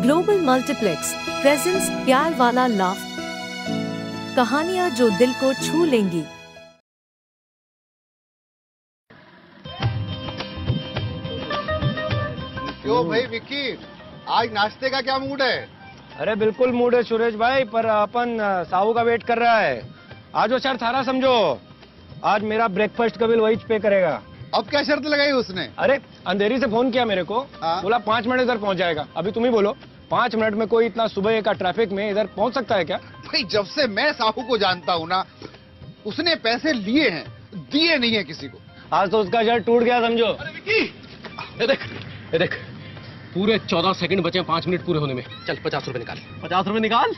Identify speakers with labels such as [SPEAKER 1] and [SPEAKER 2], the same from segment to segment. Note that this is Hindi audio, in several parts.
[SPEAKER 1] ग्लोबल मल्टीप्लेक्स प्रेजेंस प्यार वाला लाफ, कहानियां जो दिल को छू लेंगी।
[SPEAKER 2] क्यों भाई विक्की, आज नाश्ते का क्या मूड है?
[SPEAKER 3] अरे बिल्कुल मूड है सुरेश भाई, पर अपन साहू का वेट कर रहा है। आज वो शर्त हारा समझो, आज मेरा ब्रेकफास्ट का बिल वही पे करेगा।
[SPEAKER 2] अब क्या शर्त लगाई उसने?
[SPEAKER 3] अरे अंधेरी से फोन किया मेरे को, बोला 5 मिनट इधर पहुंच जाएगा। अभी तुम ही बोलो, 5 मिनट में कोई इतना सुबह का ट्रैफिक में इधर पहुंच सकता है क्या?
[SPEAKER 2] भाई जब से मैं साहू को जानता हूँ ना, उसने पैसे लिए हैं, दिए नहीं है किसी को।
[SPEAKER 3] आज तो उसका शर्ट टूट गया समझो।
[SPEAKER 4] अरे विक्की, ये देख पूरे 14 सेकंड बचे हैं 5 मिनट पूरे होने में। चल 50 रुपए निकाल। 50 रुपए निकाल,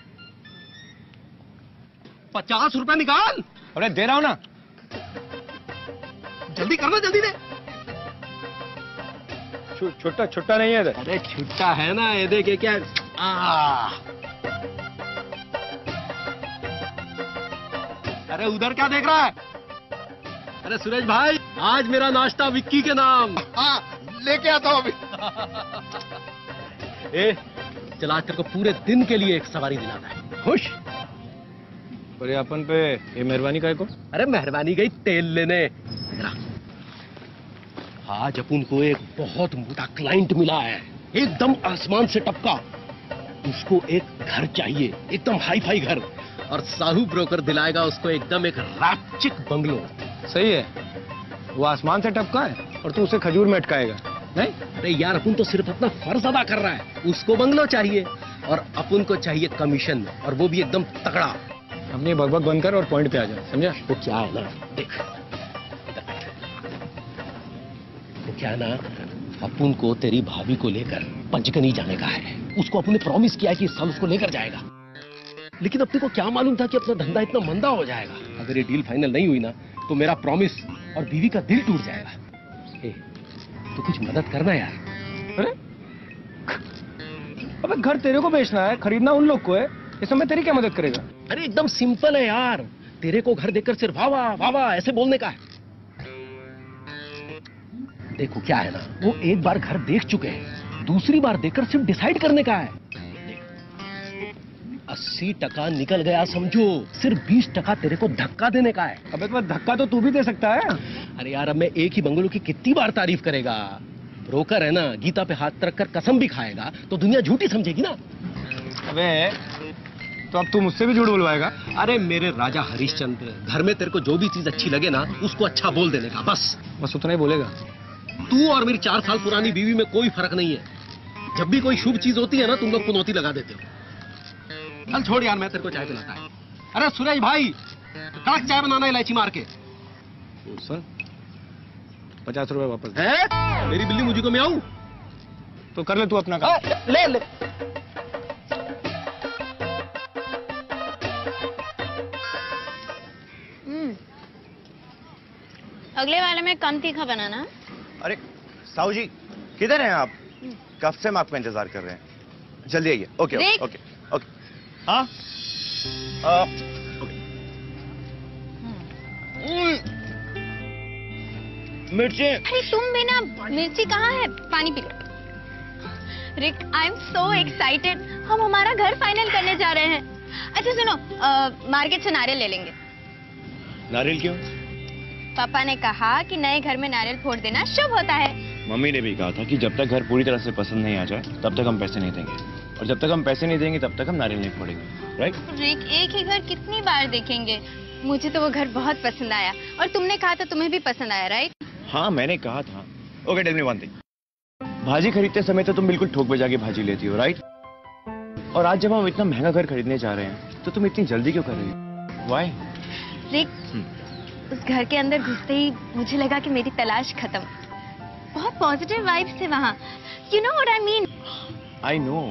[SPEAKER 4] 50 रुपए निकाल।
[SPEAKER 3] अरे दे रहा हूं ना,
[SPEAKER 4] जल्दी करना, जल्दी दे।
[SPEAKER 3] छुट्टा छुट्टा नहीं है इधर।
[SPEAKER 4] अरे छुट्टा है ना, ये देख क्या। अरे उधर क्या देख रहा है? अरे सुरेश भाई, आज मेरा नाश्ता विक्की के नाम।
[SPEAKER 2] हाँ लेके आता हूँ अभी।
[SPEAKER 4] चल आज तेरे को पूरे दिन के लिए एक सवारी दिलाता है। खुश?
[SPEAKER 3] पर अपन पे ये मेहरबानी काहे को?
[SPEAKER 4] अरे मेहरबानी गई तेल लेने। आज अपन को एक बहुत मोटा क्लाइंट मिला है, एकदम आसमान से टपका। उसको एक घर चाहिए, एकदम हाई फाई घर, और साहू ब्रोकर दिलाएगा उसको एकदम एक रापचिक बंगलो।
[SPEAKER 3] सही है, वो आसमान से टपका है और तू उसे खजूर में अटकाएगा नहीं?
[SPEAKER 4] अरे यार, अपन तो सिर्फ अपना फर्ज अदा कर रहा है। उसको बंगलो चाहिए और अपन को चाहिए कमीशन, और वो भी एकदम तगड़ा।
[SPEAKER 3] अपनी बकबक बंद कर और पॉइंट पे आ जा, समझा?
[SPEAKER 4] वो क्या है ना, देख वो क्या है ना, अपन को तेरी भाभी को लेकर पंचकनी जाने का है। उसको अपन ने प्रॉमिस किया है कि इस साल उसको लेकर जाएगा, लेकिन अपने को क्या मालूम था कि अपना धंधा इतना मंदा हो जाएगा। अगर ये डील फाइनल नहीं हुई ना, तो मेरा प्रॉमिस और बीवी का दिल टूट जाएगा। तो कुछ मदद करना यार।
[SPEAKER 3] अरे अबे घर तेरे को बेचना है, खरीदना उन लोग को है, इस समय तेरी क्या मदद करेगा?
[SPEAKER 4] अरे एकदम सिंपल है यार, तेरे को घर देखकर सिर्फ वाह वाह वाह वाह ऐसे बोलने का है। देखो क्या है ना, वो एक बार घर देख चुके हैं, दूसरी बार देखकर सिर्फ डिसाइड करने का है। 80% निकल गया समझो, सिर्फ 20% तेरे को धक्का देने का है।
[SPEAKER 3] अबे तो धक्का तो तू भी दे सकता है।
[SPEAKER 4] अरे यार, अब मैं एक ही बंगलो की कितनी बार तारीफ करेगा। ब्रोकर है ना, गीता पे हाथ रखकर कसम भी खाएगा तो दुनिया झूठी समझेगी ना।
[SPEAKER 3] अबे तो अब तू मुझसे भी झूठ बुलवाएगा?
[SPEAKER 4] अरे मेरे राजा हरिश्चंद्र, घर में तेरे को जो भी चीज अच्छी लगे ना, उसको अच्छा बोल देने का, बस
[SPEAKER 3] उतना ही बोलेगा।
[SPEAKER 4] तू और मेरी 4 साल पुरानी बीवी में कोई फर्क नहीं है। जब भी कोई शुभ चीज होती है ना, तुम लोग पुनौती लगा देते हो। चल छोड़ यार, मैं तेरे को चाय पिलाता है। अरे सुरेश भाई, कड़क चाय बनाना इलायची मार के।
[SPEAKER 3] सर 50 रुपए वापस
[SPEAKER 4] है? मेरी बिल्ली मुझे को मैं आऊं
[SPEAKER 3] तो कर ले तू अपना काम।
[SPEAKER 4] ले ले।
[SPEAKER 5] अगले वाले में कम तीखा बनाना।
[SPEAKER 6] अरे साहू जी किधर हैं आप? कब से हम आपका इंतजार कर रहे हैं, जल्दी आइए। Okay okay okay. हाँ मिर्ची।
[SPEAKER 5] अरे तुम बिना मिर्ची कहाँ है, पानी पी लो। Rick, I am so excited, हम हमारा घर फाइनल करने जा रहे हैं। अच्छा सुनो, मार्केट से नारियल ले लेंगे।
[SPEAKER 6] नारियल क्यों?
[SPEAKER 5] पापा ने कहा कि नए घर में नारियल फोड़ देना शुभ होता है।
[SPEAKER 6] मम्मी ने भी कहा था कि जब तक घर पूरी तरह से पसंद नहीं आ जाए तब तक हम पैसे नहीं देंगे, और जब तक हम पैसे नहीं देंगे तब तक हम नारियल नहीं फोड़ेंगे। राइट?
[SPEAKER 5] रिक, एक ही घर कितनी बार देखेंगे? मुझे तो वो घर बहुत पसंद आया, और तुमने कहा था तुम्हें भी पसंद आया, राइट?
[SPEAKER 6] हाँ मैंने कहा था। Okay tell me one thing, भाजी खरीदते समय तो तुम बिल्कुल ठोक बजा के भाजी लेती हो, राइट? और आज जब हम इतना महंगा घर खरीदने जा रहे हैं तो तुम इतनी जल्दी क्यों कर रही हो? व्हाई?
[SPEAKER 5] रिक, उस घर के अंदर घुसते ही मुझे लगा कि मेरी तलाश खत्म। बहुत पॉजिटिव वाइब्स थे वहाँ। You know what I mean?
[SPEAKER 6] I know.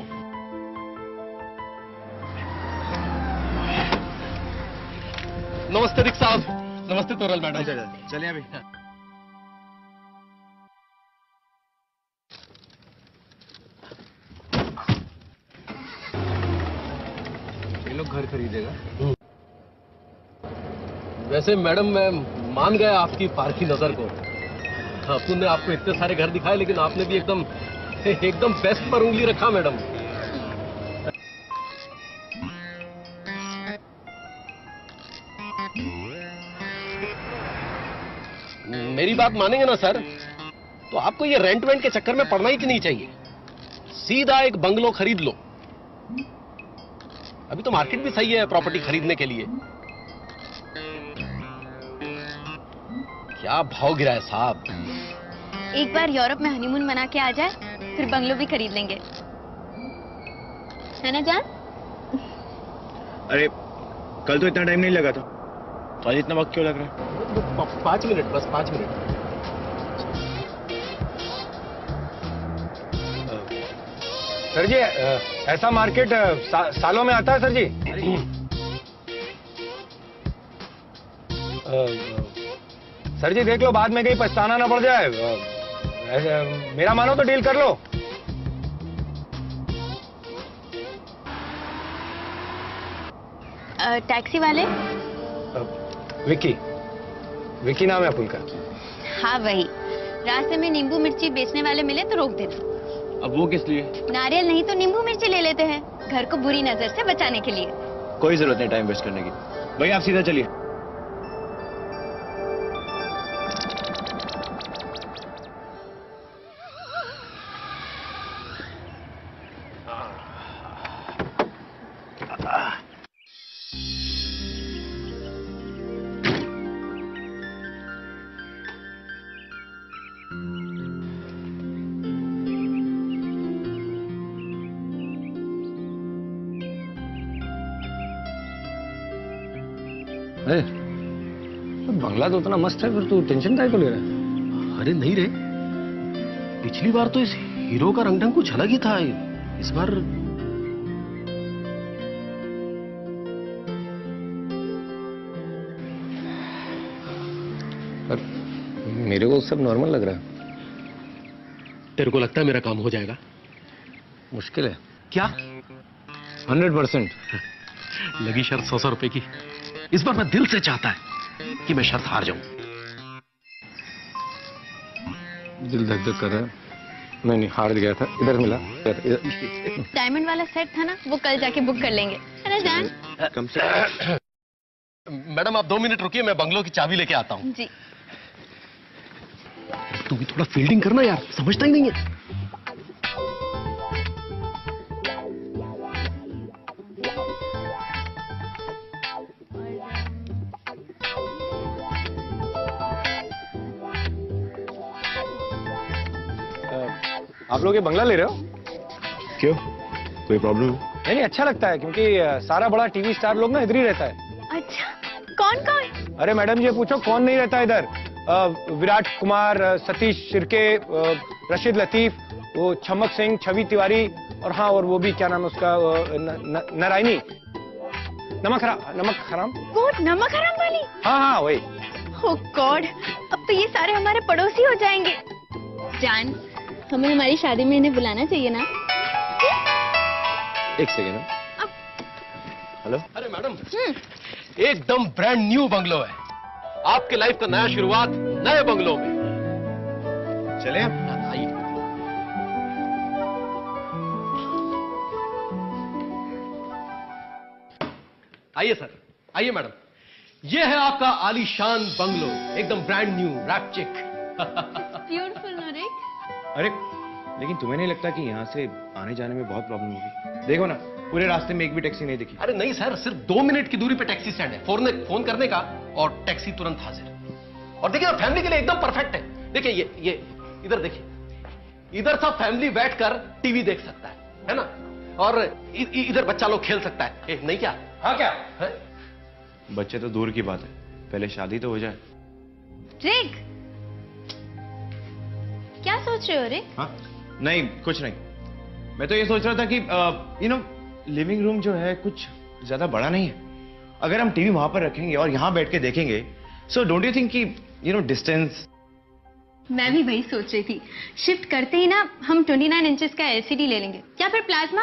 [SPEAKER 4] नमस्ते रिक साहब। नमस्ते तोरल मैडम।
[SPEAKER 6] चलिए अभी।
[SPEAKER 3] ये लोग घर खरीदेगा।
[SPEAKER 4] वैसे मैडम, मैं मान गया आपकी पारखी नजर को। अपन ने आपको इतने सारे घर दिखाए, लेकिन आपने भी एकदम बेस्ट पर उंगली रखा मैडम। मेरी बात मानेंगे ना सर, तो आपको ये रेंट वेंट के चक्कर में पड़ना ही नहीं चाहिए। सीधा एक बंगलो खरीद लो। अभी तो मार्केट भी सही है प्रॉपर्टी खरीदने के लिए। क्या भाव गिरा है साहब।
[SPEAKER 5] एक बार यूरोप में हनीमून मना के आ जाए, फिर बंगलो भी खरीद लेंगे, है ना जान?
[SPEAKER 6] अरे कल तो इतना टाइम नहीं लगा था, तो आज इतना वक्त क्यों लग रहा है?
[SPEAKER 4] 5 मिनट, बस 5 मिनट।
[SPEAKER 3] सर जी ऐसा मार्केट सालों में आता है सर जी? सर जी देख लो, बाद में कहीं पछताना ना पड़ जाए। मेरा मानो तो डील कर लो।
[SPEAKER 5] टैक्सी वाले?
[SPEAKER 3] विक्की, विक्की नाम है अपन का।
[SPEAKER 5] हाँ वही। रास्ते में नींबू मिर्ची बेचने वाले मिले तो रोक देना।
[SPEAKER 6] अब वो किस लिए?
[SPEAKER 5] नारियल नहीं तो नींबू मिर्ची ले लेते हैं, घर को बुरी नजर से बचाने के लिए।
[SPEAKER 6] कोई जरूरत नहीं टाइम वेस्ट करने की। भाई आप सीधा चलिए।
[SPEAKER 3] अरे बंगला तो उतना मस्त है, फिर तू टेंशन काहे को ले रहा है?
[SPEAKER 4] अरे नहीं रे, पिछली बार तो इस हीरो का रंग ढंग कुछ अलग ही था। इस बार
[SPEAKER 3] पर मेरे को सब नॉर्मल लग रहा है।
[SPEAKER 4] तेरे को लगता है मेरा काम हो जाएगा?
[SPEAKER 3] मुश्किल है।
[SPEAKER 4] क्या?
[SPEAKER 3] 100%।
[SPEAKER 4] लगी शर्त 100 रुपए की। इस बार मैं दिल से चाहता है कि मैं शर्त हार जाऊं।
[SPEAKER 3] दिल धक धक कर रहा है। नहीं हार गया था, इधर मिला।
[SPEAKER 5] डायमंड वाला सेट था ना, वो कल जाके बुक कर लेंगे, है ना जान?
[SPEAKER 6] कम से
[SPEAKER 4] मैडम आप 2 मिनट रुकिए, मैं बंगलो की चाबी लेके आता हूं।
[SPEAKER 5] जी।
[SPEAKER 4] तू भी थोड़ा फील्डिंग करना यार, समझता ही नहीं है।
[SPEAKER 3] आप लोग ये बंगला ले रहे हो?
[SPEAKER 6] क्यों, कोई प्रॉब्लम है?
[SPEAKER 3] नहीं अच्छा लगता है, क्योंकि सारा बड़ा टीवी स्टार लोग ना इधर ही रहता है।
[SPEAKER 5] अच्छा, कौन कौन?
[SPEAKER 3] अरे मैडम ये पूछो कौन नहीं रहता इधर। विराट कुमार, सतीश शिर्के, रशीद लतीफ, वो चमक सिंह, छवि तिवारी, और हाँ और वो भी क्या नाम है उसका, नारायणी। नमक हराम।
[SPEAKER 5] वो नमक हराम वाली?
[SPEAKER 3] हाँ हाँ वही।
[SPEAKER 5] ओह गॉड, अब तो ये सारे हमारे पड़ोसी हो जाएंगे। जान, हमें हमारी शादी में इन्हें बुलाना चाहिए ना?
[SPEAKER 6] एक सेकेंड। हेलो।
[SPEAKER 4] अरे मैडम, एकदम ब्रांड न्यू बंगलो है। आपके लाइफ का नया शुरुआत नए बंगलो में।
[SPEAKER 6] चले आप?
[SPEAKER 4] आइए। आइए सर, आइए मैडम। ये है आपका आलीशान बंगलो, एकदम ब्रांड न्यू, रैप चिक।
[SPEAKER 5] ब्यूटीफुल नूरिक।
[SPEAKER 6] अरे लेकिन तुम्हें नहीं लगता कि यहाँ से आने जाने में बहुत प्रॉब्लम होगी? देखो ना, पूरे रास्ते में एक भी टैक्सी नहीं दिखी।
[SPEAKER 4] अरे नहीं सर, सिर्फ 2 मिनट की दूरी पे टैक्सी स्टैंड है। फोन करने का और टैक्सी तुरंत हाजिर। और देखिए ना, फैमिली के लिए एकदम परफेक्ट है। देखिए ये इधर देखिए, इधर सब फैमिली बैठकर टीवी देख सकता है ना? और इधर बच्चा लोग खेल सकता है। नहीं क्या?
[SPEAKER 3] हाँ क्या
[SPEAKER 4] है?
[SPEAKER 6] बच्चे तो दूर की बात है, पहले शादी तो हो जाए।
[SPEAKER 5] रिक, क्या सोच रहे हो रिक?
[SPEAKER 6] हाँ नहीं कुछ नहीं। मैं तो ये सोच रहा था कि लिविंग रूम जो है कुछ ज्यादा बड़ा नहीं है। अगर हम टीवी वहां पर रखेंगे और यहां बैठ के देखेंगे, सो डोंट यू थिंक कि डिस्टेंस।
[SPEAKER 5] मैं भी वही सोच रही थी। शिफ्ट करते ही ना हम 29 इंचेस का एलसीडी ले लेंगे, या फिर प्लाज्मा।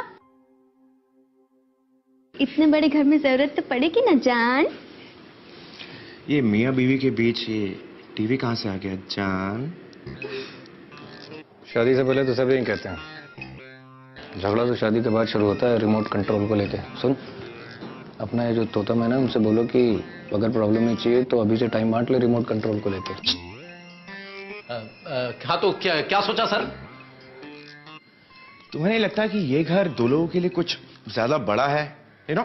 [SPEAKER 5] इतने बड़े घर में जरूरत तो पड़ेगी ना जान?
[SPEAKER 6] ये मियाँ बीवी के बीच ये टीवी कहां से आ गया जान?
[SPEAKER 3] शादी से पहले तो सब यही कहते हैं, झगड़ा तो शादी के बाद शुरू होता है रिमोट कंट्रोल को लेके। सुन, अपना ये जो तोता मैना उनसे बोलो कि अगर प्रॉब्लम नहीं चाहिए तो अभी से टाइम बांट ले रिमोट कंट्रोल को लेके।
[SPEAKER 4] हाँ तो क्या क्या सोचा सर?
[SPEAKER 6] तुम्हें नहीं लगता कि ये घर दो लोगों के लिए कुछ ज्यादा बड़ा है? यू नो,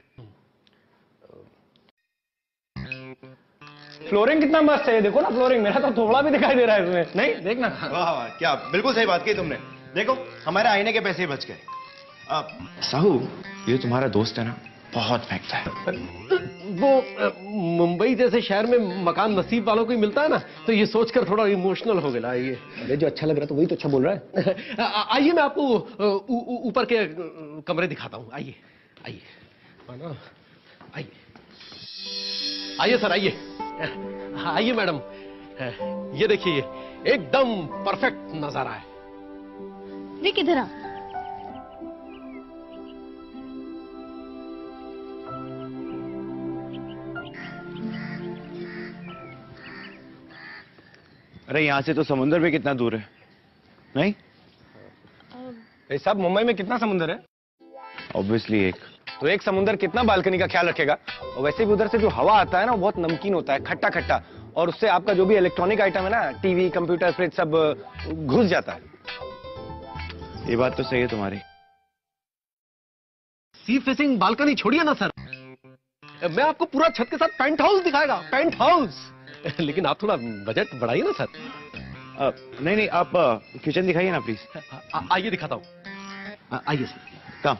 [SPEAKER 3] फ्लोरिंग कितना मस्त है, देखो ना फ्लोरिंग, मेरा तो थोड़ा भी दिखाई दे रहा है इसमें, नहीं देखना।
[SPEAKER 6] वाह वाह, क्या बिल्कुल सही बात कही तुमने। देखो हमारे आईने के पैसे ही बच गए। साहू, ये तुम्हारा दोस्त है ना, बहुत फेंकता है।
[SPEAKER 4] वो मुंबई जैसे शहर में मकान नसीब वालों को ही मिलता है ना, तो ये सोचकर थोड़ा इमोशनल हो गया। ये
[SPEAKER 3] अरे जो अच्छा लग रहा है तो वही तो अच्छा बोल रहा है।
[SPEAKER 4] आइए मैं आपको ऊपर के कमरे दिखाता हूँ। आइए आइए आइए आइए सर, आइए आइए मैडम, ये देखिए एकदम परफेक्ट नजारा है।
[SPEAKER 5] रिक इधर आ।
[SPEAKER 6] अरे यहाँ से तो समुंदर भी कितना दूर है, नहीं?
[SPEAKER 3] ये सब मुंबई में कितना समुंदर है?
[SPEAKER 6] ऑब्वियसली एक।
[SPEAKER 3] तो एक समुंदर कितना बालकनी का ख्याल रखेगा? और वैसे भी उधर से जो हवा आता है ना, वो बहुत नमकीन होता है, खट्टा खट्टा, और उससे आपका जो भी इलेक्ट्रॉनिक आइटम है ना, टीवी, कंप्यूटर, फ्रिज, सब घुस जाता है।
[SPEAKER 6] ये बात तो सही है तुम्हारी।
[SPEAKER 4] सी फेसिंग बालकनी छोड़िए ना सर, मैं आपको पूरा छत के साथ पेंट हाउस दिखाएगा, पेंट हाउस। लेकिन आप थोड़ा बजट बढ़ाइए ना सर।
[SPEAKER 6] नहीं नहीं, आप किचन दिखाइए ना प्लीज।
[SPEAKER 4] आइए दिखाता हूँ, आइए सर।
[SPEAKER 6] कम।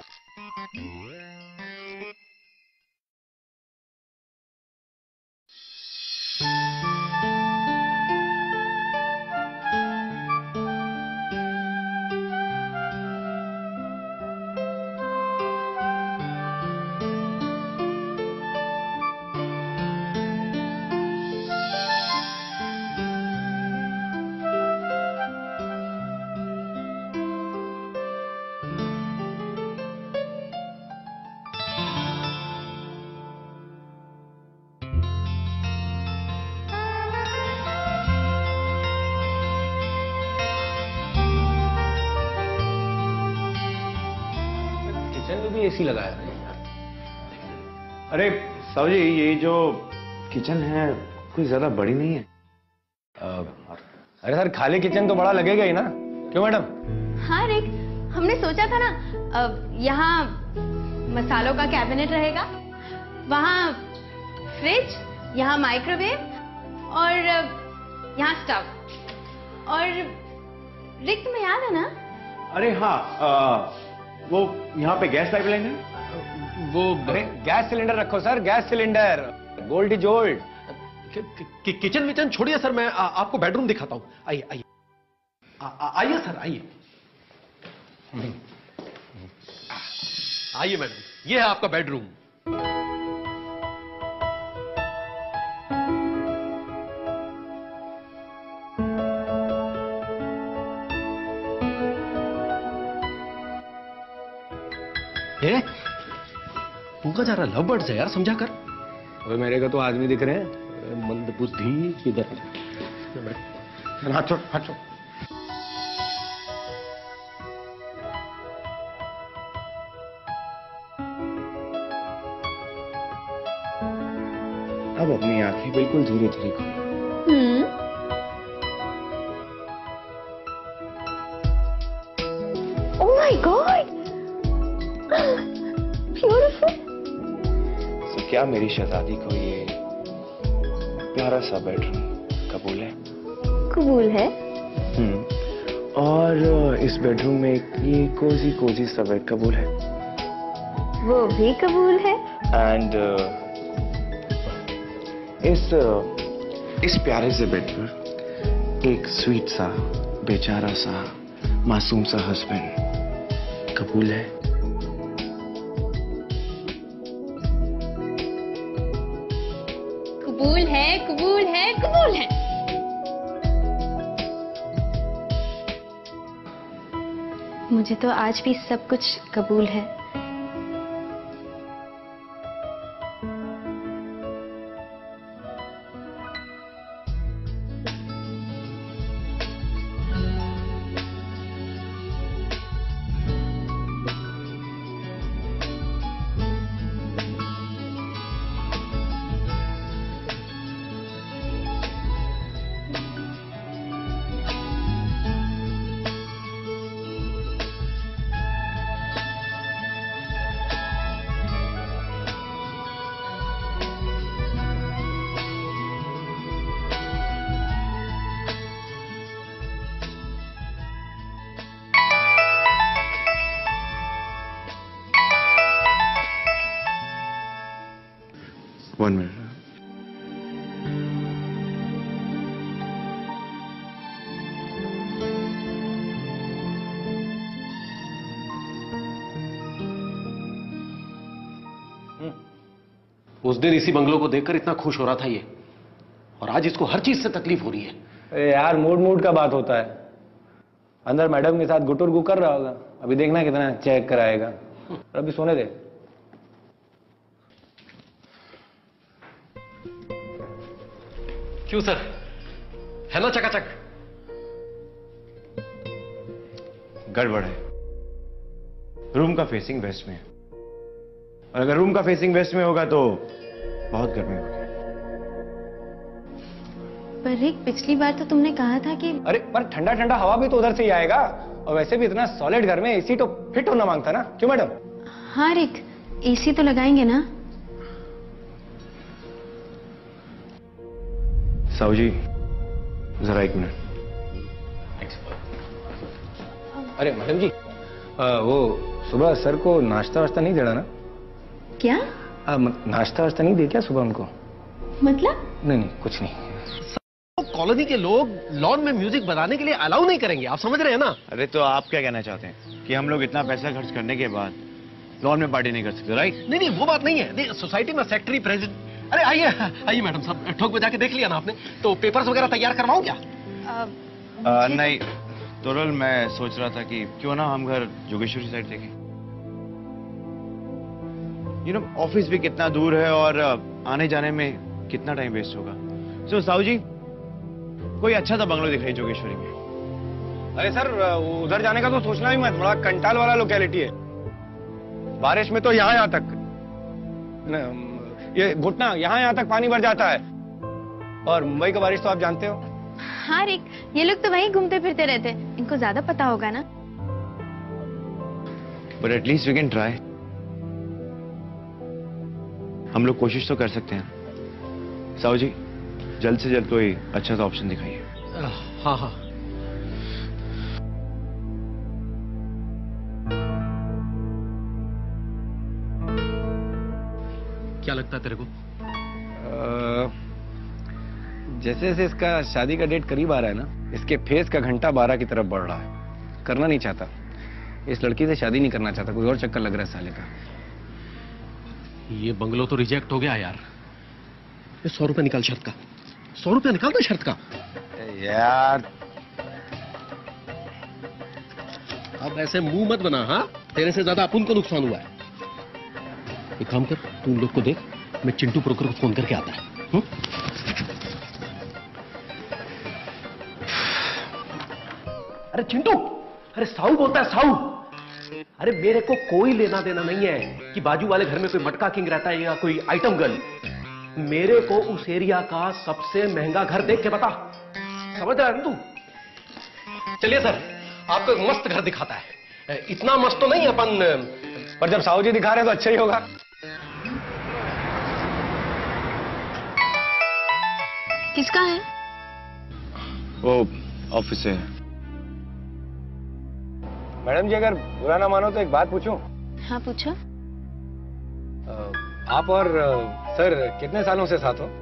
[SPEAKER 3] किचन में भी एसी लगा है।
[SPEAKER 6] अरे साहू जी, ये जो किचन है कोई ज्यादा बड़ी नहीं है।
[SPEAKER 3] अरे सर, खाली किचन तो बड़ा लगेगा ही ना, क्यों मैडम?
[SPEAKER 5] हाँ रिक, हमने सोचा था ना, यहाँ मसालों का कैबिनेट रहेगा, वहाँ फ्रिज, यहाँ माइक्रोवेव और यहाँ स्टव। और रिक तुम्हें याद है ना?
[SPEAKER 6] अरे हाँ, वो यहाँ पे गैस पाइपलाइन है।
[SPEAKER 4] वो
[SPEAKER 3] अरे गैस सिलेंडर रखो sir, gas cylinder, gold is old.
[SPEAKER 4] Kitchen विचन छोड़िए सर, मैं आपको बेडरूम दिखाता हूँ। आइए आइए आइए सर, आइए आइए मैडम, ये है आपका बेडरूम। उनका जा रहा लव बर्ड्स है यार, समझा कर।
[SPEAKER 3] वो मेरे को तो आदमी दिख रहे हैं।
[SPEAKER 4] मंद बुद्धि किधर?
[SPEAKER 3] हाथ छोड़, हाथ छोड़।
[SPEAKER 6] अब अपनी आंखें बिल्कुल धीरे धीरे खोलो।
[SPEAKER 5] Oh my God! Beautiful.
[SPEAKER 6] तो क्या मेरी शहजादी को ये प्यारा सा बेडरूम कबूल है?
[SPEAKER 5] कबूल है।
[SPEAKER 6] और इस बेडरूम में ये कोजी कोजी सा बेड कबूल है?
[SPEAKER 5] वो भी कबूल है।
[SPEAKER 6] एंड इस प्यारे से बेड पर एक स्वीट सा, बेचारा सा, मासूम सा हस्बैंड कबूल है?
[SPEAKER 5] कबूल है, कबूल है, कबूल है। मुझे तो आज भी सब कुछ कबूल है।
[SPEAKER 6] 1 मिनट।
[SPEAKER 4] उस दिन इसी बंगलों को देखकर इतना खुश हो रहा था ये, और आज इसको हर चीज से तकलीफ हो रही है।
[SPEAKER 3] अरे यार, मूड मूड का बात होता है। अंदर मैडम के साथ गुटुर गु कर रहा होगा, अभी देखना कितना चेक कराएगा। और अभी सोने दे।
[SPEAKER 4] क्यों सर, है ना चकाचक?
[SPEAKER 6] गड़बड़ है। रूम का फेसिंग वेस्ट में है, और अगर रूम का फेसिंग वेस्ट में होगा तो बहुत गर्मी होगी।
[SPEAKER 5] पर रिक, पिछली बार तो तुमने कहा था कि
[SPEAKER 3] अरे पर ठंडा ठंडा हवा भी तो उधर से ही आएगा, और वैसे भी इतना सॉलिड घर में एसी तो फिट होना मांगता ना, क्यों मैडम?
[SPEAKER 5] हाँ रिक, एसी तो लगाएंगे ना।
[SPEAKER 6] साहू जी, जरा 1 मिनट।
[SPEAKER 3] अरे मैडम जी, वो सुबह सर को नाश्ता वास्ता नहीं देना ना?
[SPEAKER 5] क्या?
[SPEAKER 3] नाश्ता वास्ता नहीं दे क्या सुबह उनको?
[SPEAKER 5] मतलब?
[SPEAKER 3] नहीं नहीं, कुछ नहीं।
[SPEAKER 4] कॉलोनी के लोग लॉन में म्यूजिक बजाने के लिए अलाउ नहीं करेंगे, आप समझ रहे हैं ना?
[SPEAKER 6] अरे तो आप क्या कहना चाहते हैं कि हम लोग इतना पैसा खर्च करने के बाद लॉन में पार्टी नहीं कर सकते, राइट?
[SPEAKER 4] नहीं नहीं, वो बात नहीं है। सोसाइटी में सेक्रेटरी, प्रेसिडेंट। अरे आइए आइए मैडम साहब, ठोक बजा के देख लिया ना आपने, तो पेपर्स वगैरह तैयार करवाऊं क्या?
[SPEAKER 6] नहीं तोरल, मैं सोच रहा था कि क्यों ना हम घर जोगेश्वरी साइड देखें। ऑफिस भी कितना दूर है और आने जाने में कितना टाइम वेस्ट होगा। सो साहू जी, कोई अच्छा सा बंगलो दिख रही है जोगेश्वरी में।
[SPEAKER 3] अरे सर, उधर जाने का तो सोचना ही मत, बड़ा कंटाल वाला लोकेलिटी है। बारिश में तो यहाँ तक ये घुटना यहाँ तक पानी भर जाता है, और मुंबई का बारिश तो आप जानते हो।
[SPEAKER 5] हाँ रिक, ये लोग तो वहीं घूमते फिरते रहते, इनको ज्यादा पता होगा ना।
[SPEAKER 6] But at least we can try. हम लोग कोशिश तो कर सकते हैं। साहू जी, जल्द से जल्द कोई अच्छा सा ऑप्शन दिखाइए।
[SPEAKER 4] हाँ हाँ, क्या लगता है तेरे को?
[SPEAKER 3] जैसे जैसे इसका शादी का डेट करीब आ रहा है ना, इसके फेस का घंटा 12 की तरफ बढ़ रहा है। करना नहीं चाहता, इस लड़की से शादी नहीं करना चाहता, कोई और चक्कर लग रहा है साले का।
[SPEAKER 4] ये बंगलो तो रिजेक्ट हो गया यार। ये 100 रुपए निकाल शर्त का, 100 रुपया निकाल दो शर्त का।
[SPEAKER 3] यार
[SPEAKER 4] अब ऐसे मुंह मत बना, हाँ? तेरे से ज्यादा अपन को नुकसान हुआ है। एक काम कर, तू उन लोग को देख, मैं चिंटू ब्रोकर को फोन करके आता है। अरे चिंटू, अरे साहू बोलता है, साहू। अरे मेरे को कोई लेना देना नहीं है कि बाजू वाले घर में कोई मटका किंग रहता है या कोई आइटम गर्ल। मेरे को उस एरिया का सबसे महंगा घर देख के बता, समझ रहा है तू? चलिए सर, आपको एक मस्त घर दिखाता है। इतना मस्त तो नहीं अपन,
[SPEAKER 3] पर जब साहू जी दिखा रहे हैं तो अच्छा ही होगा।
[SPEAKER 5] किसका है?
[SPEAKER 6] वो ऑफिस से।
[SPEAKER 3] मैडम जी, अगर बुरा ना मानो तो एक बात पूछूं?
[SPEAKER 5] हाँ पूछो।
[SPEAKER 3] आप और सर कितने सालों से साथ हो?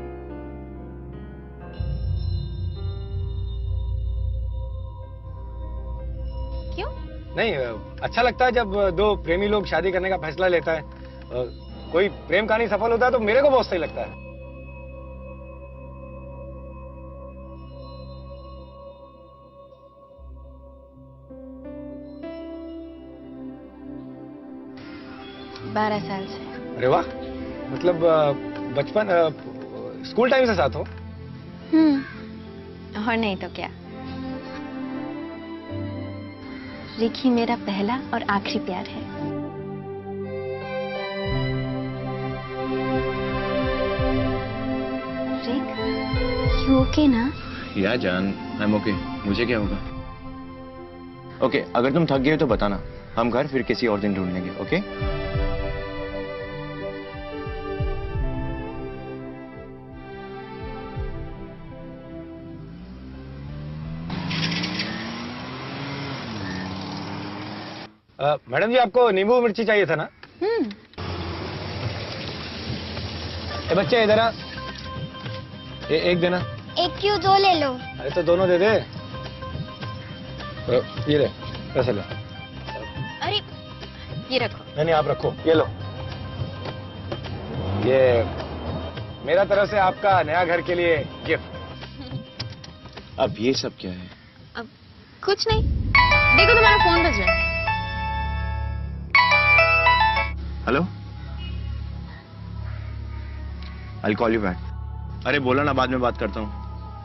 [SPEAKER 5] क्यों?
[SPEAKER 3] नहीं, अच्छा लगता है जब दो प्रेमी लोग शादी करने का फैसला लेता है। कोई प्रेम कहानी सफल होता है तो मेरे को बहुत सही लगता है।
[SPEAKER 5] बारह साल से।
[SPEAKER 3] अरे वाह, मतलब बचपन, स्कूल टाइम से साथ हो?
[SPEAKER 5] और नहीं तो क्या। रिक ही मेरा पहला और आखिरी प्यार है। रिक, यू ओके ना?
[SPEAKER 6] या जान, आई एम ओके। मुझे क्या होगा? ओके, अगर तुम थक गए तो बताना, हम घर फिर किसी और दिन ढूंढ लेंगे। ओके?
[SPEAKER 3] मैडम जी, आपको नींबू मिर्ची चाहिए था ना? ए बच्चे इधर आ, एक देना।
[SPEAKER 7] एक क्यों, दो ले लो।
[SPEAKER 3] अरे तो दोनों दे दे। ये ले पैसे ले।
[SPEAKER 5] अरे ये रखो।
[SPEAKER 3] नहीं आप रखो, ये लो। ये मेरा तरफ से आपका नया घर के लिए गिफ्ट।
[SPEAKER 6] अब ये सब क्या है?
[SPEAKER 5] अब कुछ नहीं, देखो तुम्हारा फोन बज रहा है।
[SPEAKER 6] Hello, I'll call you back। अरे बोला ना, बाद में बात करता हूँ।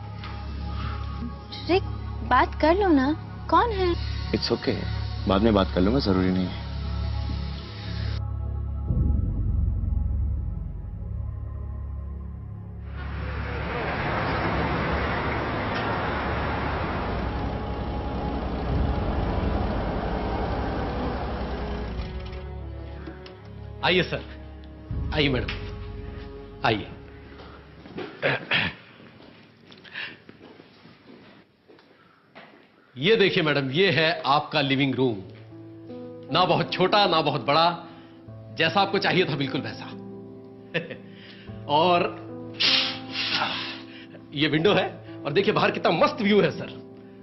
[SPEAKER 5] रिक, बात कर लो ना, कौन है?
[SPEAKER 6] इट्स ओके, बाद में बात कर लूंगा, जरूरी नहीं है।
[SPEAKER 4] आइए सर, आइए मैडम, आइए। ये देखिए मैडम, ये है आपका लिविंग रूम। ना बहुत छोटा ना बहुत बड़ा, जैसा आपको चाहिए था बिल्कुल वैसा। और ये विंडो है, और देखिए बाहर कितना मस्त व्यू है सर।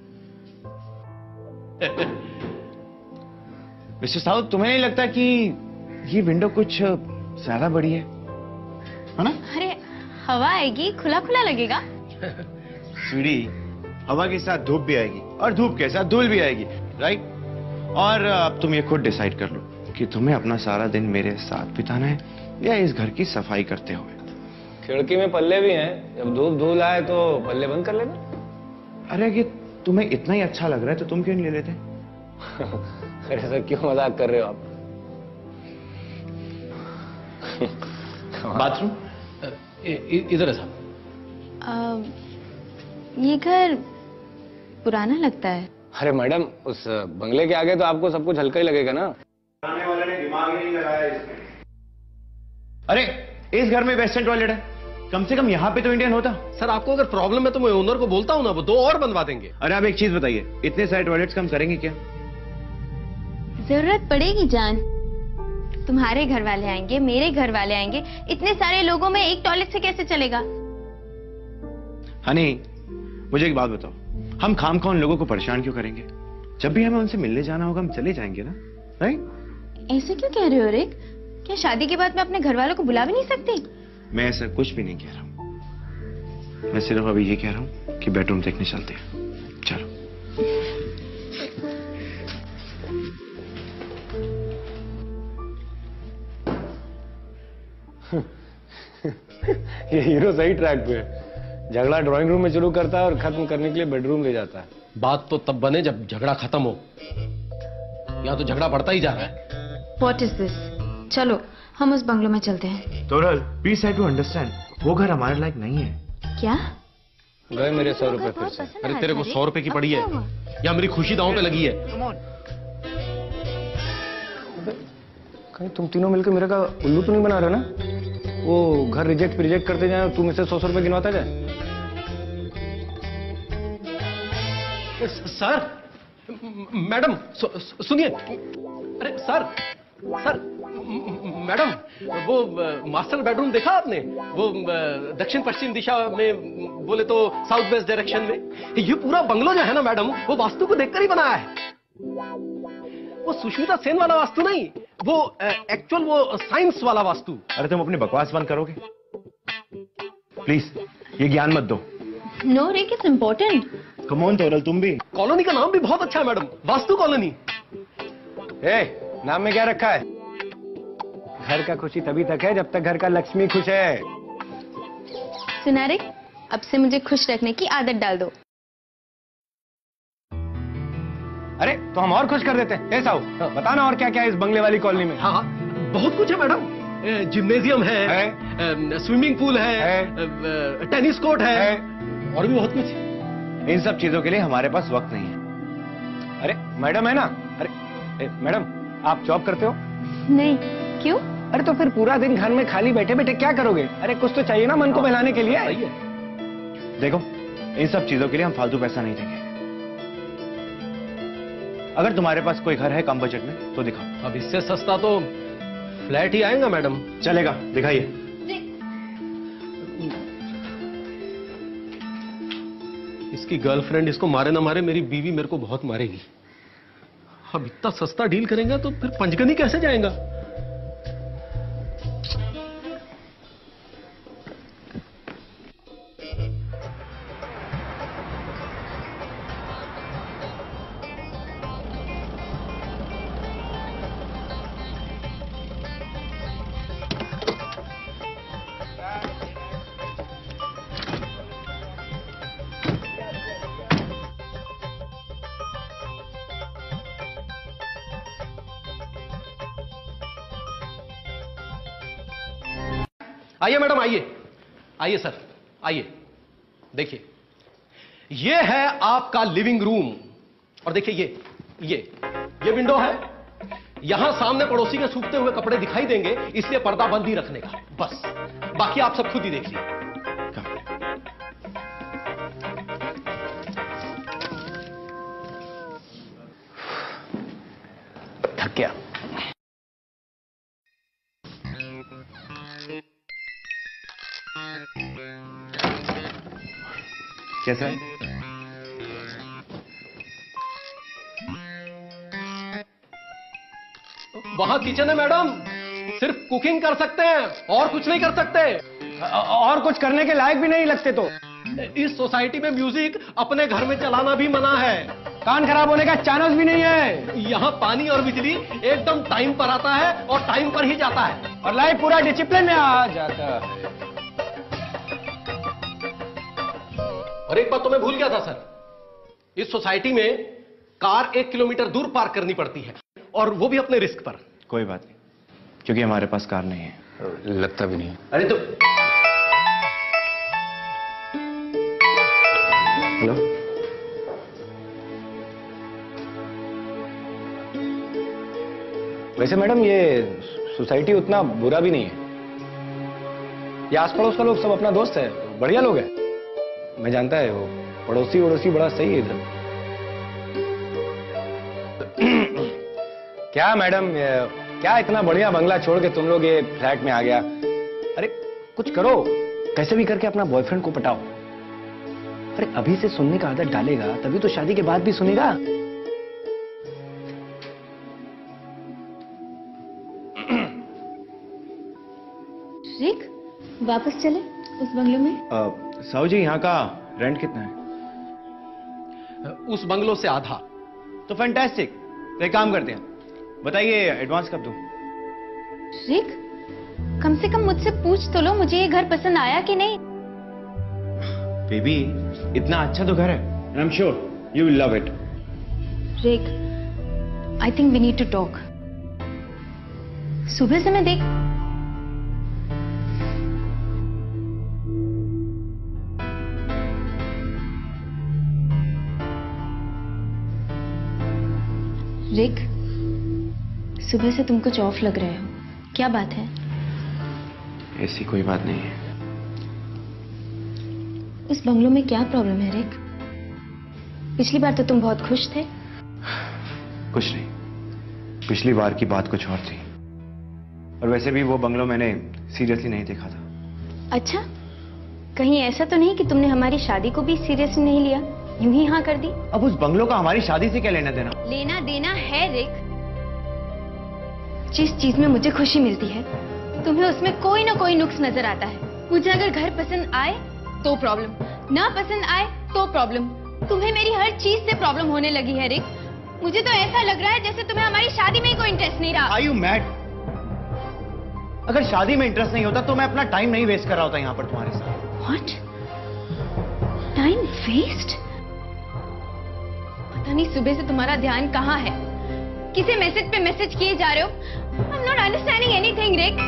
[SPEAKER 6] मिस्टर साउथ, तुम्हें नहीं लगता कि ये विंडो कुछ ज्यादा बड़ी है ना?
[SPEAKER 5] अरे हवा आएगी, खुला खुला लगेगा।
[SPEAKER 6] स्वीटी, हवा के साथ धूप भी आएगी और धूप के साथ धूल भी आएगी, राइट? और अब तुम ये खुद डिसाइड कर लो कि तुम्हें अपना सारा दिन मेरे साथ बिताना है या इस घर की सफाई करते हुए।
[SPEAKER 3] खिड़की में पल्ले भी हैं, जब धूप धूल आए तो पल्ले बंद कर लेना।
[SPEAKER 6] अरे ये तुम्हें इतना ही अच्छा लग रहा है तो तुम क्यों नहीं ले लेते?
[SPEAKER 3] अरे सर, क्यों मजाक कर रहे हो आप?
[SPEAKER 6] बाथरूम
[SPEAKER 4] इधर है साहब।
[SPEAKER 5] ये घर पुराना लगता है।
[SPEAKER 3] अरे मैडम, उस बंगले के आगे तो आपको सब कुछ हल्का ही लगेगा ना। पुराने वाले ने दिमाग ही नहीं लगाया इसमें।
[SPEAKER 6] अरे इस घर में वेस्टर्न टॉयलेट है, कम से कम यहाँ पे तो इंडियन होता।
[SPEAKER 4] सर आपको अगर प्रॉब्लम है तो मैं ओनर को बोलता हूँ ना, वो 2 और बनवा देंगे।
[SPEAKER 6] अरे आप एक चीज बताइए, इतने सारे टॉयलेट्स हम करेंगे क्या?
[SPEAKER 5] जरूरत पड़ेगी जान, तुम्हारे घर वाले आएंगे, मेरे घर वाले आएंगे, इतने सारे लोगों में एक टॉयलेट से कैसे चलेगा?
[SPEAKER 6] हनी, मुझे एक बात बताओ, हम खामखा उन लोगों को परेशान क्यों करेंगे? जब भी हमें उनसे मिलने जाना होगा हम चले जाएंगे ना, राइट?
[SPEAKER 5] ऐसे क्यों कह रहे हो रिक? क्या शादी के बाद मैं अपने घर वालों को बुला भी नहीं सकती?
[SPEAKER 6] मैं ऐसा कुछ भी नहीं कह रहा हूं, मैं सिर्फ अभी ये कह रहा हूं कि बेडरूम देखने चलते हैं। चलो।
[SPEAKER 3] ये हीरो सही ट्रैक पे है। झगड़ा ड्राइंग रूम में शुरू करता है और खत्म करने के लिए बेडरूम ले जाता है।
[SPEAKER 4] बात तो तब बने जब झगड़ा खत्म हो, यहाँ तो झगड़ा बढ़ता ही जा रहा है।
[SPEAKER 5] What is this? चलो हम उस बंगलो में चलते हैं।
[SPEAKER 6] Toral, please try to understand, वो घर हमारे लायक नहीं है।
[SPEAKER 5] क्या?
[SPEAKER 3] गए मेरे 100 रुपए फिर से।
[SPEAKER 4] अरे तेरे को 100 रुपए की पड़ी है या मेरी खुशी दांव पे लगी है?
[SPEAKER 3] कहीं तुम तीनों मिलकर मेरे का उल्लू तो नहीं बना रहे ना? वो घर रिजेक्ट करते जाए और तुम इसे 100 रुपए गिनवाता जाए।
[SPEAKER 4] सर, मैडम सुनिए। अरे सर, मैडम, वो मास्टर बेडरूम देखा आपने? वो दक्षिण पश्चिम दिशा में, बोले तो साउथ वेस्ट डायरेक्शन में। ये पूरा बंगलो जो है ना मैडम, वो वास्तु को देखकर ही बनाया है। वो सुष्मिता सेन वाला वास्तु नहीं, वो एक्चुअल वो साइंस वाला वास्तु।
[SPEAKER 6] अरे तुम अपनी बकवास बंद करोगे? प्लीज ये ज्ञान मत दो।
[SPEAKER 5] No Rick, it's important.
[SPEAKER 6] Come on Toral, तुम भी।
[SPEAKER 4] कॉलोनी का नाम भी बहुत अच्छा है मैडम, वास्तु कॉलोनी।
[SPEAKER 3] नाम में क्या रखा है? घर का खुशी तभी तक है जब तक घर का लक्ष्मी खुश है।
[SPEAKER 5] सुना रिक, अब से मुझे खुश रखने की आदत डाल दो।
[SPEAKER 3] अरे तो हम और खुश कर देते हैं। साहू, बताना और क्या क्या है इस बंगले वाली कॉलोनी में?
[SPEAKER 4] हाँ, बहुत कुछ है मैडम। जिम्नेजियम है, स्विमिंग पूल है, टेनिस कोर्ट है, और भी बहुत कुछ।
[SPEAKER 6] इन सब चीजों के लिए हमारे पास वक्त नहीं है।
[SPEAKER 3] अरे मैडम है ना? अरे मैडम, आप जॉब करते हो?
[SPEAKER 5] नहीं, क्यों?
[SPEAKER 3] अरे तो फिर पूरा दिन घर में खाली बैठे बैठे क्या करोगे? अरे कुछ तो चाहिए ना मन को बहलाने के लिए।
[SPEAKER 4] सही है।
[SPEAKER 6] देखो, इन सब चीजों के लिए हम फालतू पैसा नहीं देंगे। अगर तुम्हारे पास कोई घर है कम बजट में तो दिखाओ।
[SPEAKER 4] अब इससे सस्ता तो फ्लैट ही आएगा मैडम।
[SPEAKER 6] चलेगा, दिखाइए।
[SPEAKER 4] इसकी गर्लफ्रेंड इसको मारे ना मारे, मेरी बीवी मेरे को बहुत मारेगी। अब इतना सस्ता डील करेंगे तो फिर पंचगनी कैसे जाएगा? आइए मैडम, आइए आइए सर, आइए। देखिए, ये है आपका लिविंग रूम, और देखिए ये विंडो है। यहां सामने पड़ोसी के सूखते हुए कपड़े दिखाई देंगे, इसलिए पर्दा बंद ही रखने का, बस। बाकी आप सब खुद ही देखिए। थक गया।
[SPEAKER 6] कैसा है?
[SPEAKER 4] वहां किचन है मैडम, सिर्फ कुकिंग कर सकते हैं और कुछ नहीं कर सकते।
[SPEAKER 3] और कुछ करने के लायक भी नहीं लगते। तो
[SPEAKER 4] इस सोसाइटी में म्यूजिक अपने घर में चलाना भी मना है।
[SPEAKER 3] कान खराब होने का चांस भी नहीं है।
[SPEAKER 4] यहाँ पानी और बिजली एकदम टाइम पर आता है और टाइम पर ही जाता है,
[SPEAKER 3] और लाइफ पूरा डिसिप्लिन में आ जाता है।
[SPEAKER 4] और एक बात तो मैं भूल गया था सर, इस सोसाइटी में कार 1 किलोमीटर दूर पार्क करनी पड़ती है, और वो भी अपने रिस्क पर।
[SPEAKER 6] कोई बात नहीं, क्योंकि हमारे पास कार नहीं है।
[SPEAKER 2] लगता भी नहीं है।
[SPEAKER 4] अरे तो
[SPEAKER 6] हेलो,
[SPEAKER 3] वैसे मैडम ये सोसाइटी उतना बुरा भी नहीं है। ये आस पड़ोस का लोग सब अपना दोस्त है, बढ़िया लोग हैं। मैं जानता है वो पड़ोसी बड़ा सही है इधर। क्या मैडम, क्या इतना बढ़िया बंगला छोड़ के तुम लोग ये फ्लैट में आ गया? अरे कुछ करो, कैसे भी करके अपना बॉयफ्रेंड को पटाओ। अरे अभी से सुनने का आदत डालेगा तभी तो शादी के बाद भी सुनेगा।
[SPEAKER 5] रिक, वापस चले उस बंगले में?
[SPEAKER 6] साहू जी, यहाँ का रेंट कितना है?
[SPEAKER 4] उस बंगलों से आधा।
[SPEAKER 6] तो फैंटास्टिक। तो एक काम करते हैं, बताइए एडवांस कब दूं?
[SPEAKER 5] रिक, कम से कम मुझसे पूछ तो लो मुझे ये घर पसंद आया कि नहीं।
[SPEAKER 6] बेबी, इतना अच्छा तो घर है, and I'm sure you will love it.
[SPEAKER 5] Rick, I think we need to talk. सुबह से मैं देख रिक, सुबह से तुम कुछ ऑफ लग रहे हो, क्या बात है?
[SPEAKER 6] ऐसी कोई बात नहीं है।
[SPEAKER 5] उस बंगलों में क्या प्रॉब्लम है रिक? पिछली बार तो तुम बहुत खुश थे।
[SPEAKER 6] कुछ नहीं, पिछली बार की बात कुछ और थी। और वैसे भी वो बंगलो मैंने सीरियसली नहीं देखा था।
[SPEAKER 5] अच्छा, कहीं ऐसा तो नहीं कि तुमने हमारी शादी को भी सीरियसली नहीं लिया, यूं ही हाँ कर दी?
[SPEAKER 6] अब उस बंगलो का हमारी शादी से क्या लेना देना?
[SPEAKER 5] लेना देना है रिक। जिस चीज में मुझे खुशी मिलती है तुम्हें उसमें कोई ना कोई नुक्स नजर आता है। मुझे अगर घर पसंद आए तो प्रॉब्लम, ना पसंद आए तो प्रॉब्लम। तुम्हें मेरी हर चीज से प्रॉब्लम होने लगी है रिक। मुझे तो ऐसा लग रहा है जैसे तुम्हें हमारी शादी में ही कोई इंटरेस्ट नहीं रहा।
[SPEAKER 6] Are you mad? अगर शादी में इंटरेस्ट नहीं होता तो मैं अपना टाइम नहीं वेस्ट कर रहा होता यहाँ पर तुम्हारे साथ।
[SPEAKER 5] What? Time waste? पता नहीं सुबह से तुम्हारा ध्यान कहाँ है, किसी मैसेज पे मैसेज किए जा रहे हो। I'm not understanding anything, Rick.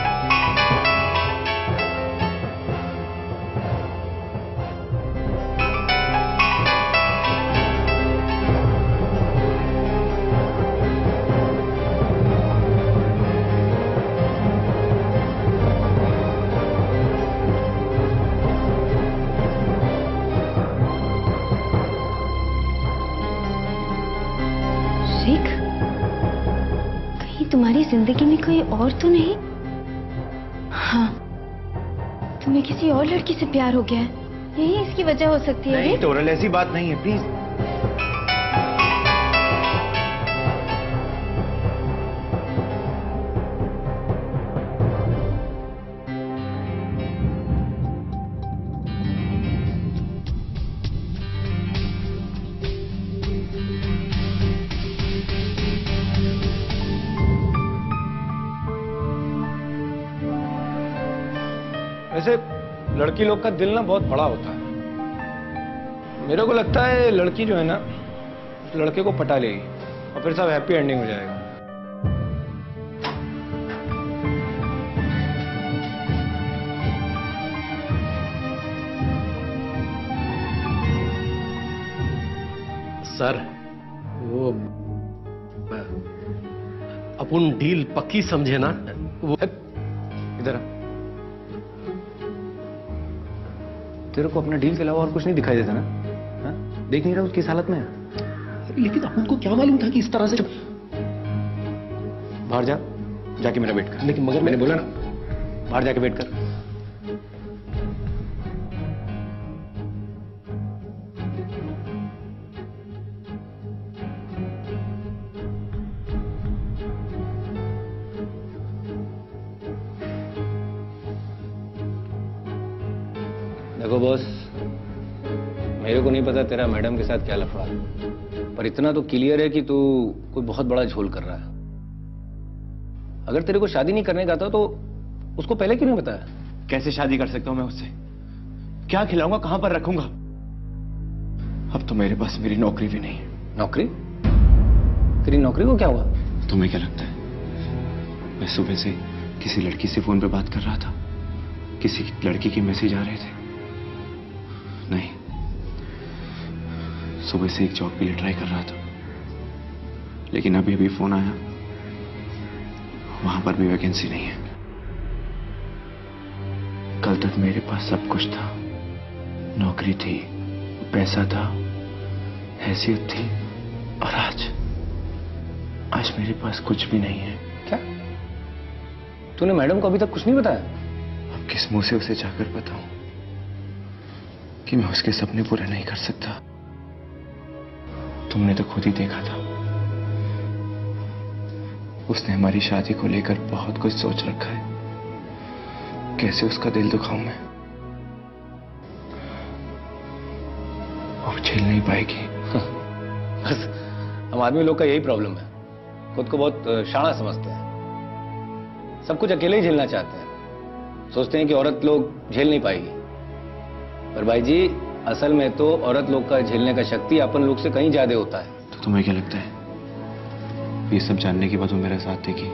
[SPEAKER 5] रिक, कहीं तुम्हारी जिंदगी में कोई और तो नहीं? हाँ, तुम्हें किसी और लड़की से प्यार हो गया है। यही इसकी वजह हो सकती है।
[SPEAKER 6] नहीं टोरल, ऐसी बात नहीं है, प्लीज।
[SPEAKER 3] वैसे लड़की लोग का दिल ना बहुत बड़ा होता है। मेरे को लगता है लड़की जो है ना, उस लड़के को पटा लेगी और फिर सब हैप्पी एंडिंग हो जाएगा।
[SPEAKER 4] सर, वो अपन डील पक्की समझे ना। वो
[SPEAKER 3] इधर आ। तेरे को अपना डील के अलावा और कुछ नहीं दिखाई देता ना? हाँ? देख नहीं रहा उसकी हालत में?
[SPEAKER 4] लेकिन अपन को क्या मालूम था कि इस तरह से
[SPEAKER 3] बाहर जा, जाके मेरा वेट कर।
[SPEAKER 4] लेकिन मगर
[SPEAKER 3] मैंने बोला ना, बाहर जाके वेट कर। देखो बॉस, मेरे को नहीं पता तेरा मैडम के साथ क्या लफड़ा है, पर इतना तो क्लियर है कि तू कोई बहुत बड़ा झोल कर रहा है। अगर तेरे को शादी नहीं करने का था तो उसको पहले क्यों नहीं बताया?
[SPEAKER 6] कैसे शादी कर सकता हूं मैं उससे? क्या खिलाऊंगा, कहां पर रखूंगा? अब तो मेरे पास मेरी नौकरी भी नहीं है।
[SPEAKER 3] नौकरी? तेरी नौकरी को क्या हुआ?
[SPEAKER 6] तुम्हें क्या लगता है मैं सुबह से किसी लड़की से फोन पे बात कर रहा था? किसी लड़की के मैसेज आ रहे थे? नहीं, सुबह से एक जॉब के लिए ट्राई कर रहा था, लेकिन अभी अभी फोन आया, वहां पर भी वैकेंसी नहीं है। कल तक मेरे पास सब कुछ था, नौकरी थी, पैसा था, हैसियत थी, और आज मेरे पास कुछ भी नहीं है।
[SPEAKER 3] क्या? तूने मैडम को अभी तक कुछ नहीं बताया?
[SPEAKER 6] अब किस मुंह से उसे जाकर बताऊं कि मैं उसके सपने पूरे नहीं कर सकता? तुमने तो खुद ही देखा था, उसने हमारी शादी को लेकर बहुत कुछ सोच रखा है। कैसे उसका दिल दुखाऊं मैं? वो झेल नहीं पाएगी।
[SPEAKER 3] बस हम आदमी लोग का यही प्रॉब्लम है, खुद को बहुत शाना समझते हैं, सब कुछ अकेले ही झेलना चाहते हैं, सोचते हैं कि औरत लोग झेल नहीं पाएगी। पर भाई जी, असल में तो औरत लोग का झेलने का शक्ति अपन लोग से कहीं ज्यादा होता है।
[SPEAKER 6] तो तुम्हें क्या लगता है ये सब जानने के बाद वो मेरा साथ देगी?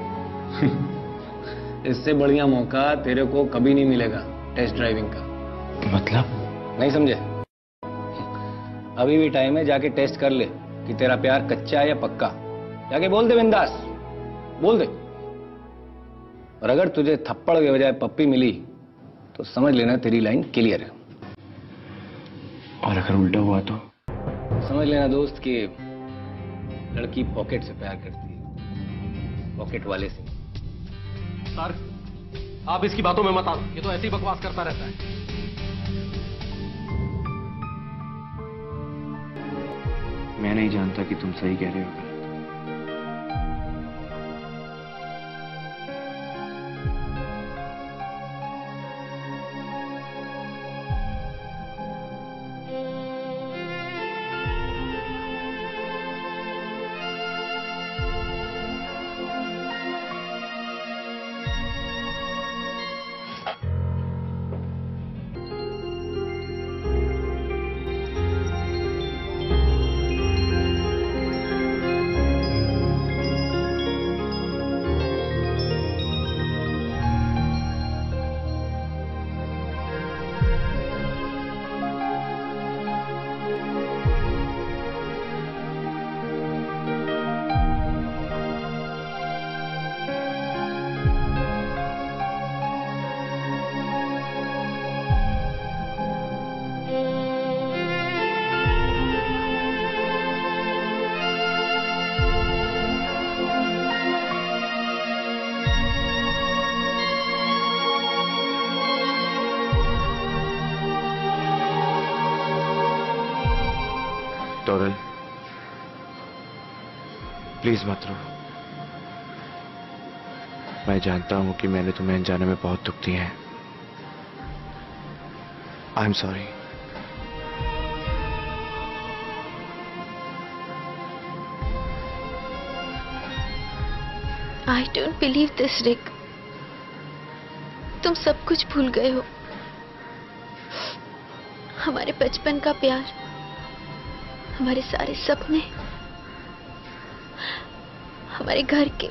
[SPEAKER 3] इससे बढ़िया मौका तेरे को कभी नहीं मिलेगा टेस्ट ड्राइविंग का।
[SPEAKER 6] मतलब?
[SPEAKER 3] नहीं समझे? अभी भी टाइम है, जाके टेस्ट कर ले कि तेरा प्यार कच्चा है या पक्का। जाके बोल दे बिंदास, बोल दे। और अगर तुझे थप्पड़ के बजाय पप्पी मिली तो समझ लेना तेरी लाइन क्लियर है।
[SPEAKER 6] और अगर उल्टा हुआ तो?
[SPEAKER 3] समझ लेना दोस्त कि लड़की पॉकेट से प्यार करती है, पॉकेट वाले से।
[SPEAKER 4] सर, आप इसकी बातों में मत आओ, ये तो ऐसे ही बकवास करता रहता है।
[SPEAKER 6] मैं नहीं जानता कि तुम सही कह रहे हो। टोरल, प्लीज मत रो। मैं जानता हूं कि मैंने तुम्हें अनजाने में बहुत दुख दिए हैं। I am sorry.
[SPEAKER 5] I don't believe this Rick. तुम सब कुछ भूल गए हो। हमारे बचपन का प्यार, हमारे सारे सपने, हमारे घर के,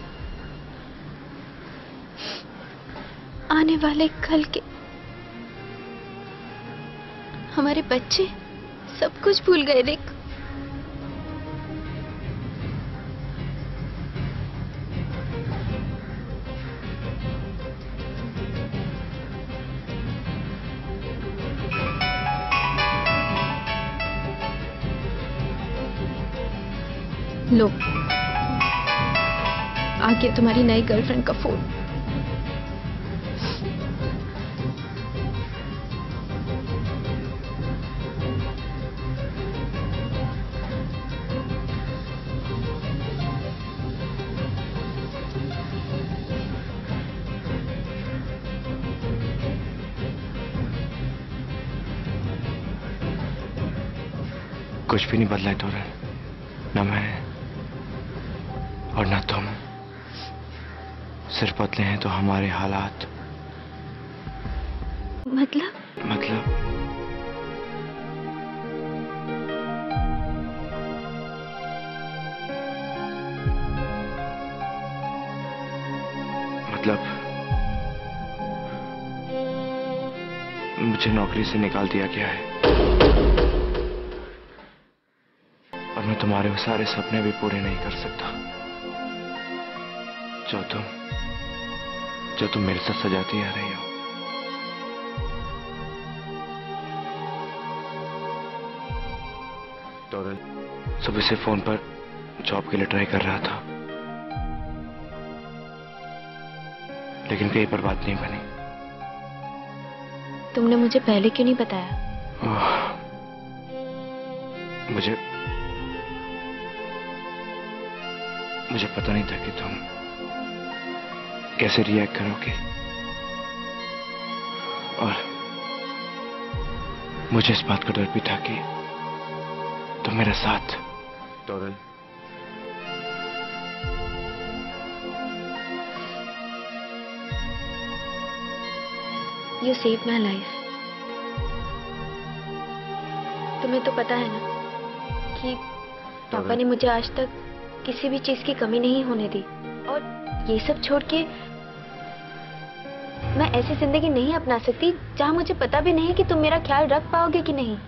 [SPEAKER 5] आने वाले कल के, हमारे बच्चे, सब कुछ भूल गए रिक। लो, आ गया तुम्हारी नई गर्लफ्रेंड का फोन।
[SPEAKER 6] कुछ भी नहीं बदला है टोरल, न मैं और ना तुम। सिर्फ बदले हैं तो हमारे हालात।
[SPEAKER 5] मतलब
[SPEAKER 6] मुझे नौकरी से निकाल दिया गया है और मैं तुम्हारे वो सारे सपने भी पूरे नहीं कर सकता जो तुम मेरे साथ सजाती आ रही हो। टोरल, सुबह से फोन पर जॉब के लिए ट्राई कर रहा था, लेकिन कहीं पर बात नहीं बनी।
[SPEAKER 5] तुमने मुझे पहले क्यों नहीं बताया?
[SPEAKER 6] मुझे पता नहीं था कि तुम कैसे रिएक्ट करोगी, और मुझे इस बात का डर भी था कि तुम मेरा साथ। टोरल,
[SPEAKER 5] You saved my life. तुम्हें तो पता है ना कि पापा ने मुझे आज तक किसी भी चीज की कमी नहीं होने दी, और ये सब छोड़ के मैं ऐसी जिंदगी नहीं अपना सकती जहां मुझे पता भी नहीं कि तुम मेरा ख्याल रख पाओगे कि नहीं।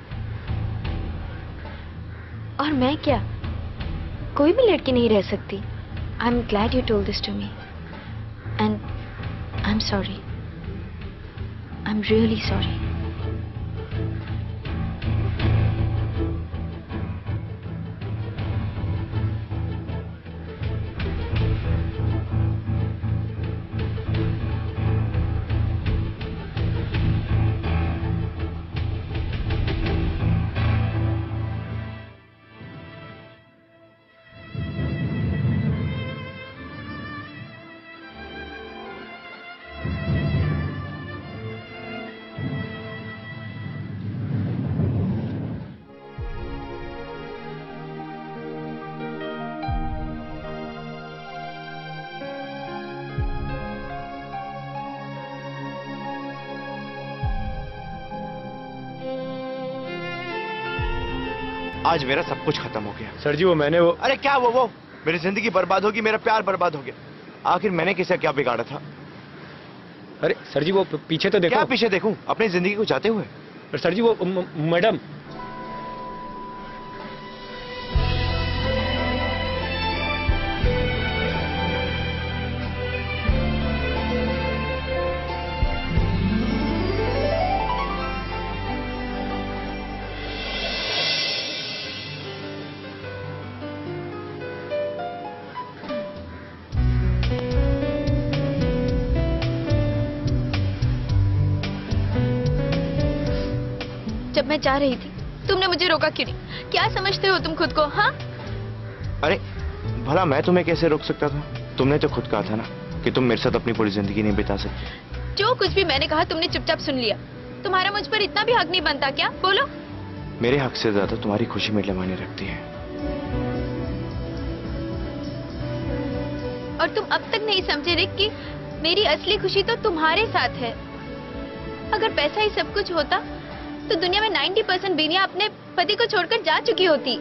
[SPEAKER 5] और मैं क्या, कोई भी लड़की नहीं रह सकती। I am glad you told this to me and I am sorry. I'm really sorry.
[SPEAKER 6] आज मेरा सब कुछ खत्म हो गया।
[SPEAKER 3] सर जी वो
[SPEAKER 6] अरे क्या वो मेरी जिंदगी बर्बाद होगी, मेरा प्यार बर्बाद हो गया। आखिर मैंने किसे क्या बिगाड़ा था?
[SPEAKER 3] अरे सर जी वो पीछे तो देखो।
[SPEAKER 6] क्या पीछे देखूं? अपनी जिंदगी को जाते हुए।
[SPEAKER 3] सर जी वो मैडम।
[SPEAKER 5] जब मैं जा रही थी तुमने मुझे रोका क्यों नहीं? क्या समझते हो तुम खुद को? हाँ,
[SPEAKER 6] अरे भला मैं तुम्हें कैसे रोक सकता था? तुमने तो खुद कहा था ना कि तुम मेरे साथ अपनी पूरी जिंदगी नहीं बिता सकती।
[SPEAKER 5] जो कुछ भी मैंने कहा तुमने चुपचाप सुन लिया। तुम्हारा मुझ पर इतना भी हक नहीं बनता क्या? बोलो।
[SPEAKER 6] मेरे हक से ज्यादा तुम्हारी खुशी मेरे मायने रखती है।
[SPEAKER 5] और तुम अब तक नहीं समझे रिक कि मेरी असली खुशी तो तुम्हारे साथ है। अगर पैसा ही सब कुछ होता तो दुनिया में 90% बीवियां अपने पति को छोड़कर जा चुकी होती।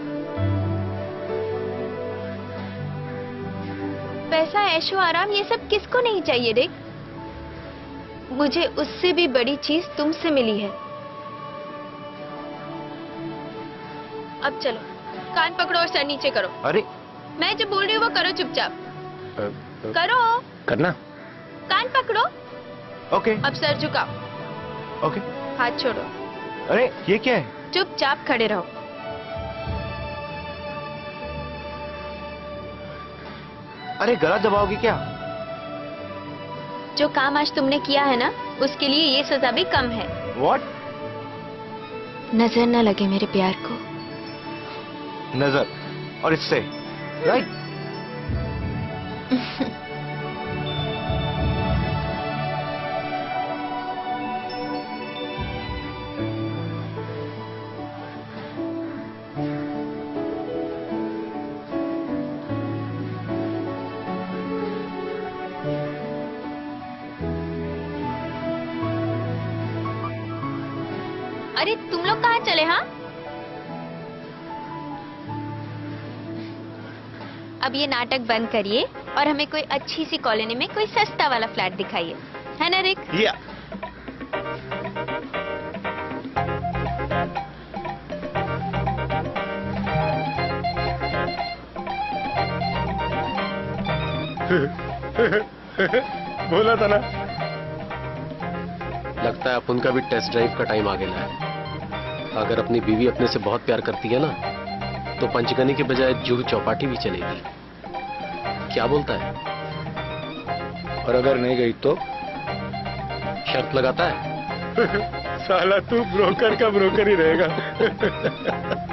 [SPEAKER 5] पैसा, ऐशो आराम, ये सब किसको नहीं चाहिए रिक? मुझे उससे भी बड़ी चीज तुमसे मिली है। अब चलो, कान पकड़ो और सर नीचे करो।
[SPEAKER 6] अरे
[SPEAKER 5] मैं जो बोल रही हूँ वो करो चुपचाप। करो।
[SPEAKER 3] करना।
[SPEAKER 5] कान पकड़ो।
[SPEAKER 6] ओके।
[SPEAKER 5] अब सर झुकाओ।
[SPEAKER 6] ओके।
[SPEAKER 5] हाथ छोड़ो।
[SPEAKER 6] अरे ये क्या है?
[SPEAKER 5] चुपचाप खड़े रहो।
[SPEAKER 6] अरे गला दबाओगी क्या?
[SPEAKER 5] जो काम आज तुमने किया है ना, उसके लिए ये सजा भी कम है।
[SPEAKER 6] What?
[SPEAKER 5] नजर न लगे मेरे प्यार को।
[SPEAKER 6] नजर और इससे, राइट?
[SPEAKER 5] अरे तुम लोग कहाँ चले? हाँ, अब ये नाटक बंद करिए और हमें कोई अच्छी सी कॉलोनी में कोई सस्ता वाला फ्लैट दिखाइए, है ना रिक?
[SPEAKER 6] या
[SPEAKER 3] बोला था ना।
[SPEAKER 4] लगता है अपन का भी टेस्ट ड्राइव का टाइम आ गया है। अगर अपनी बीवी अपने से बहुत प्यार करती है ना, तो पंचगनी के बजाय जूही चौपाटी भी चलेगी। क्या बोलता है?
[SPEAKER 3] और अगर नहीं गई तो?
[SPEAKER 4] शर्त लगाता है?
[SPEAKER 3] साला तू ब्रोकर का ब्रोकर ही रहेगा।